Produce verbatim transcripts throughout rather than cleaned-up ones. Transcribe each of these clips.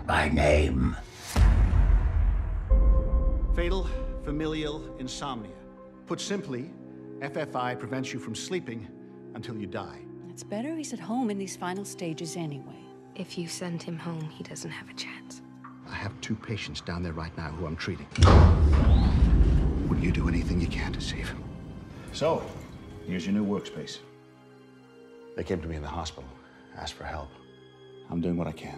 not by name. Fatal familial insomnia. Put simply, F F I prevents you from sleeping until you die. It's better he's at home in these final stages anyway. If you send him home, he doesn't have a chance. I have two patients down there right now who I'm treating. Will you do anything you can to save him? So, here's your new workspace. They came to me in the hospital, asked for help. I'm doing what I can.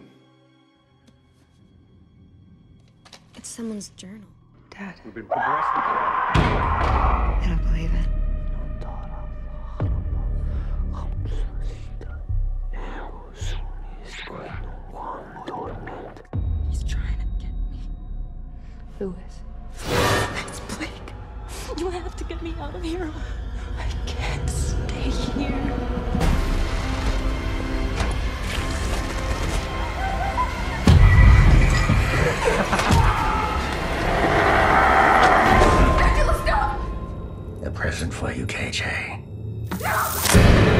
It's someone's journal. Dad. We've been progressing. I don't believe it. He's trying to get me. Who is? It's Blake. You have to get me out of here. I can't stay here. A present for you, K J.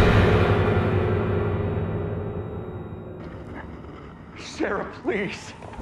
Sarah, please.